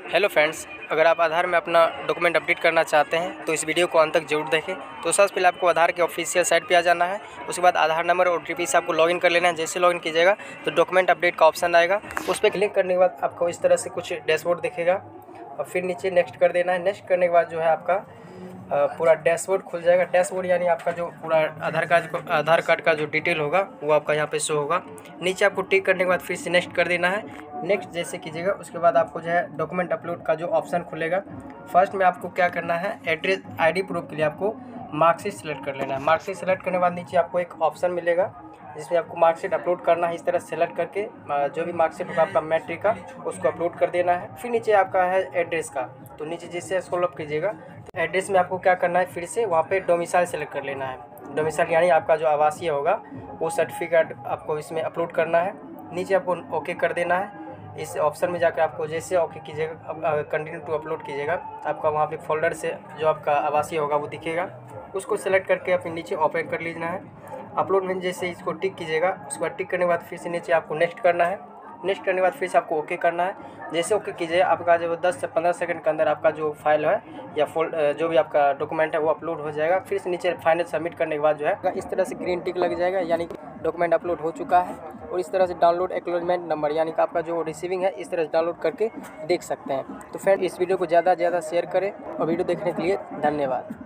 Hello friends, अगर आप आधार में अपना डॉक्यूमेंट अपडेट करना चाहते हैं तो इस वीडियो को अंत तक जरूर देखें। तो सबसे पहले आपको आधार के ऑफिशियल साइट पे आ जाना है। उसके बाद आधार नंबर और OTP से आपको लॉगिन कर लेना है। जैसे लॉगिन कीजिएगा तो डॉक्यूमेंट अपडेट का ऑप्शन आएगा, उस पर क्लिक करने के बाद आपको इस तरह से कुछ डैशबोर्ड दिखेगा और फिर नीचे नेक्स्ट कर देना है। नेक्स्ट करने के बाद जो है आपका पूरा डैशबोर्ड खुल जाएगा। डैशबोर्ड यानी आपका जो पूरा आधार कार्ड का जो डिटेल होगा वो आपका यहाँ पे शो होगा। नीचे आपको टिक करने के बाद फिर से नेक्स्ट कर देना है। नेक्स्ट जैसे कीजिएगा उसके बाद आपको जो है डॉक्यूमेंट अपलोड का जो ऑप्शन खुलेगा। फर्स्ट में आपको क्या करना है, एड्रेस ID प्रूफ के लिए आपको मार्कशीट सेलेक्ट कर लेना है। मार्कशीट सेलेक्ट करने के बाद नीचे आपको एक ऑप्शन मिलेगा जिसमें आपको मार्कशीट अपलोड करना है। इस तरह सेलेक्ट करके जो भी मार्कशीट होगा आपका मैट्रिक का उसको अपलोड कर देना है। फिर नीचे आपका है एड्रेस का, तो नीचे जैसे स्क्रॉल अप कीजिएगा तो एड्रेस में आपको क्या करना है, फिर से वहाँ पे डोमिसाइल सेलेक्ट कर लेना है। डोमिसाइल यानी आपका जो आवासीय होगा वो सर्टिफिकेट आपको इसमें अपलोड करना है। नीचे आपको ओके कर देना है। इस ऑप्शन में जाकर आपको जैसे ओके कीजिएगा, कंटिन्यू टू अपलोड कीजिएगा, आपका वहाँ पे फोल्डर से जो आपका आवासीय होगा वो दिखेगा। उसको सेलेक्ट करके अपने नीचे ओपन कर लीजना है। अपलोड में जैसे इसको टिक कीजिएगा, उसके बाद टिक करने के बाद फिर से नीचे आपको नेक्स्ट करना है। नेक्स्ट करने के बाद फिर से आपको ओके करना है। जैसे ओके कीजिए आपका जो 10 से 15 सेकंड के अंदर आपका जो फाइल है या जो भी आपका डॉक्यूमेंट है वो अपलोड हो जाएगा। फिर से नीचे फाइनल सबमिट करने के बाद जो है इस तरह से ग्रीन टिक लग जाएगा, यानी कि डॉक्यूमेंट अपलोड हो चुका है। और इस तरह से डाउनलोड एक्नॉलेजमेंट नंबर यानी कि आपका जो रिसीविंग है इस तरह से डाउनलोड करके देख सकते हैं। तो फ्रेंड, इस वीडियो को ज़्यादा से ज़्यादा शेयर करें और वीडियो देखने के लिए धन्यवाद।